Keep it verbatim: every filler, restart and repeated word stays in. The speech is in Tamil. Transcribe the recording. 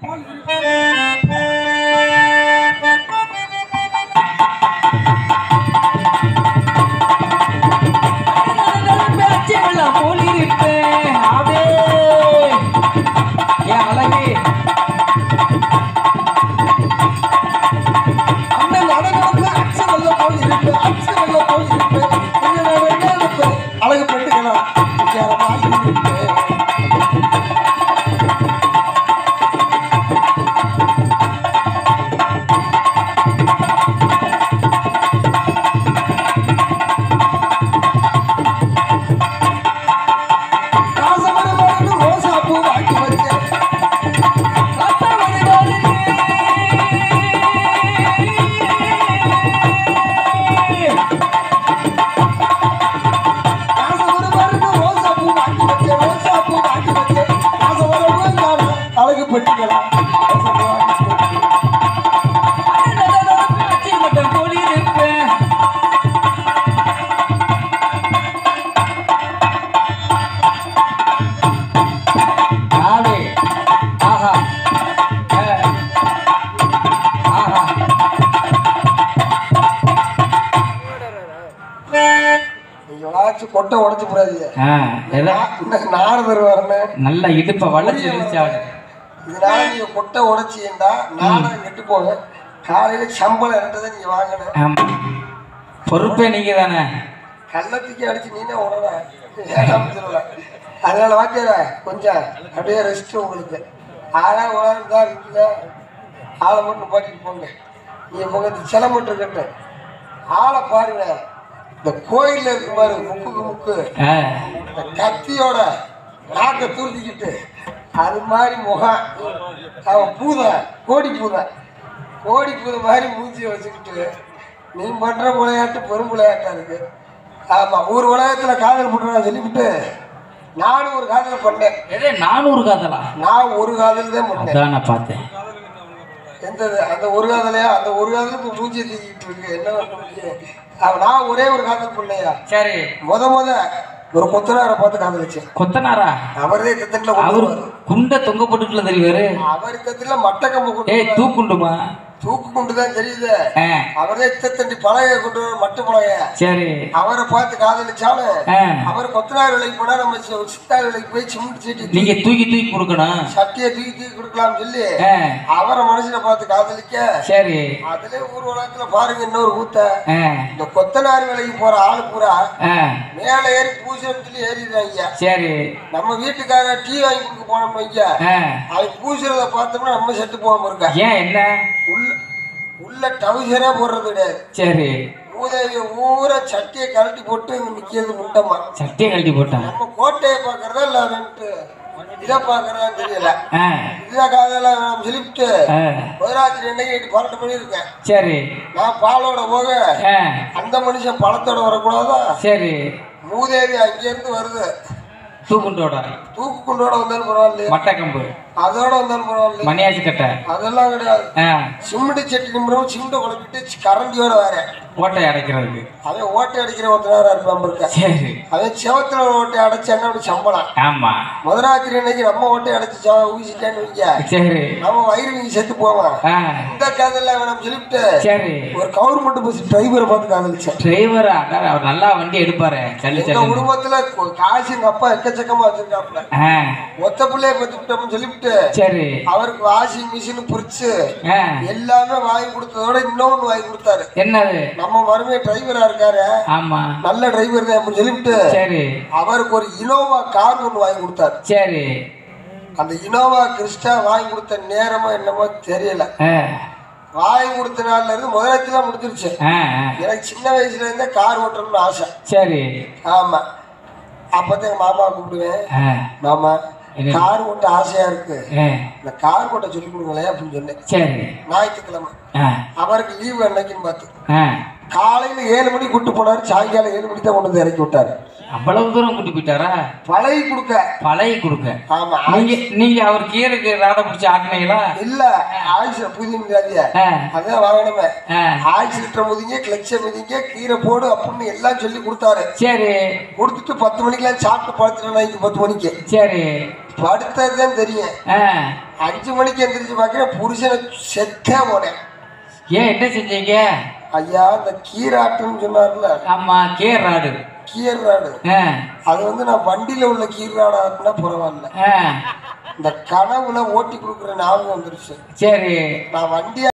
கொட்டை உடைச்சு போடாதீங்க. நாரதர் வரணும் நல்ல இடுப்ப வளர்ச்சி இதனால நீங்க கொட்டை உடைச்சீங்கன்னா நாடகம் கெட்டு போங்க. காலையில சம்பளம் இரண்டதை நீங்க வாங்கணும். பொறுப்பே நீங்க தானே. கள்ளத்துக்கு அடிச்சு நீனே உடனே சொல்லல. அதனால வாக்கியல கொஞ்சம் அப்படியே ரெஸ்ட் உங்களுக்கு. ஆனா உலகம் தான் இருக்குல்ல, ஆளை மட்டும் பாட்டிட்டு போங்க. நீங்க போங்க சில மட்டும் கட்டு ஆளை பாருங்க. இந்த கோயில்ல இருக்கு பாரு முக்குக்கு முக்கு கத்தியோட நாக்க தூக்கிக்கிட்டு அது மாதிரி முகம் அவன் பூத கோடி பூத கோடி பூத மாதிரி மூஞ்சியை வச்சுக்கிட்டு நீ பண்ற விளையாட்டு பெரும் விளையாட்டா இருக்கு. ஆமா ஒரு உலகத்துல காதல் பண்றா சொல்லிவிட்டு நானும் ஒரு காதல் பண்ணேன். நானூறு காதலா? நான் ஒரு காதல் தான் பண்ணேன். நான் பார்த்தேன். எந்த அந்த ஒரு காதலையா அந்த ஒரு காதலுக்கு மூஞ்சியை தூக்கிட்டு இருக்கு. என்ன பண்ண நான் ஒரே ஒரு காதல் பண்ணையா. சரி முத முத ஒரு கொத்தனாரை பார்த்து காதலிச்சேன். கொத்தனாரா? அவரே கத்துல அவரு குண்ட தொங்க போட்டுட்டுல தெரியுவாரு. அவர் கத்துல மட்ட கம்பு ஏய் தூக்குண்டுமா? தூக்கு கொண்டுதான் தெரியுது. அவரே இத்தண்டி பழகைய கொண்டு மட்டு பழகைய. சரி அவரை பார்த்து காதலிச்சாலும் அவர் கொத்தனார் வேலைக்கு போனா நம்ம சித்தார் வேலைக்கு போய் சிமெண்ட் சீட்டி நீங்க தூக்கி தூக்கி கொடுக்கணும். சட்டியை தூக்கி தூக்கி கொடுக்கலாம் சொல்லி அவரை மனுஷனை பார்த்து காதலிக்க. சரி அதுல ஊர் உலகத்துல பாருங்க இன்னொரு கூத்த. இந்த கொத்தனார் வேலைக்கு போற ஆளு பூரா மேல ஏறி பூசணும்னு சொல்லி ஏறிடுறாங்க. சரி நம்ம வீட்டுக்கார டீ வாங்கி கொடுக்க போனோம் வைங்க, அவன் பூசுறத பார்த்தோம்னா நம்ம செட்டு போகாம இருக்கா. ஏன் என்ன உள்ள உள்ள டவுசரே போடுறது கிடையாது. சரி மூதேவிய ஊரை சட்டியை கழட்டி போட்டு நிக்கிறது முட்டமா. சட்டியை கழட்டி போட்டா நம்ம கோட்டையை பாக்குறதா இல்ல இதை பாக்குறதான்னு தெரியல. இத காதெல்லாம் சொல்லிவிட்டு முதராத்திரி அன்னைக்கு பன்னெண்டு மணி இருக்கேன். சரி நான் பாலோட போக அந்த மனுஷன் பழத்தோட வரக்கூடாதா. சரி மூதேவி அங்க இருந்து வருது தூக்குண்டோட தூக்கு குண்டோட வந்தாலும் பரவாயில்ல, மட்டக்கம்பு அதோட வந்தாலும் பரவாயில்ல, மணியாச்சி கட்டை அதெல்லாம் கிடையாது. சிமெண்ட் சட்டி நிமிடம் சிமெண்ட குழப்பிட்டு கரண்டியோட வேற ஓட்டை அடைக்கிறதுக்கு. அவன் ஓட்டை அடைக்கிற ஒருத்தனாரா இருப்பான் இருக்க. சரி அவன் செவத்துல ஓட்டை அடைச்சு என்ன சம்பளம். ஆமா முதராத்திரி அன்னைக்கு நம்ம ஓட்டை அடைச்சு ஊசிட்டான்னு வைக்க. சரி நம்ம வயிறு வீங்கி செத்து போவான். இந்த காதெல்லாம் வேணும் சொல்லிவிட்டு சரி ஒரு கவர்மெண்ட் பஸ் டிரைவரை பார்த்து காதலிச்சேன். டிரைவரா? அவர் நல்லா வண்டி எடுப்பாரு. எங்க குடும்பத்துல காசு எங்க அப்பா எக்கச்சக்கமா வச்சிருக்காப்புல. ஒத்த பிள்ளைய பத்துட்டோம்னு சொல்லிவிட்டு சரி அவருக்கு வாஷிங் மிஷின் புரிச்சு எல்லாமே வாங்கி கொடுத்ததோட இன்னொன்னு வாங்கி கொடுத்தாரு. என்னது? நம்ம மருமைய டிரைவரா இருக்காரு. ஆமா நல்ல டிரைவர் தான் சொல்லிவிட்டு சரி அவருக்கு ஒரு இனோவா கார் ஒன்று வாங்கி கொடுத்தாரு. சரி அந்த இனோவா கிறிஸ்டா வாங்கி கொடுத்த நேரமா என்னமோ தெரியல. வாங்கி கொடுத்த நாள்ல இருந்து முதலத்துல முடிஞ்சிருச்சு. எனக்கு சின்ன வயசுல இருந்தே கார் ஓட்டணும்னு ஆசை. சரி ஆமா அப்பதான் மாமா கூப்பிடுவேன். மாமா கார் ஓட்ட ஆசையா இருக்கு, இந்த கார் ஓட்ட சொல்லி கொடுங்களேன் அப்படின்னு சொன்னேன். சரி ஞாயிற்றுக்கிழமை அவருக்கு லீவு என்னைக்குன்னு பார்த்து காலையில ஏழு மணிக்கு கூட்டு போனாரு. சாயங்காலம் ஏழு மணிக்கு தான் கொண்டு வந்து இறக்கி விட்டாரு. அவ்வளவு தூரம் கூட்டி போயிட்டாரா? பழகி கொடுக்க பழகி கொடுக்க. ஆமா நீங்க நீங்க அவர் கீரைக்கு ராட பிடிச்சி ஆட்டினீங்களா? இல்ல ஆயுஷ புதிய அதான் வாங்கணுமே. ஆயுஷ் லிட்டர் முதிங்க கிளச்ச முதிங்க கீரை போடு அப்படின்னு எல்லாம் சொல்லி கொடுத்தாரு. சரி கொடுத்துட்டு பத்து மணிக்கெல்லாம் சாப்பிட்டு படுத்துட்டு பத்து மணிக்கு. சரி படுத்ததுதான் தெரியும். அஞ்சு மணிக்கு எந்திரிச்சு பாக்கிறேன் புருஷனை செத்தே போனேன். ஏன் என்ன செஞ்சீங்க? ஐயா இந்த கீராட்டுன்னு சொன்னார்ல. ஆமா கீராடு. கீராடு அது வந்து நான் வண்டியில உள்ள கீராடாட்டுனா பரவாயில்ல. இந்த கனவுல ஓட்டி கொடுக்குற ஞாபகம் வந்துருச்சு. சரி, நான் வண்டியா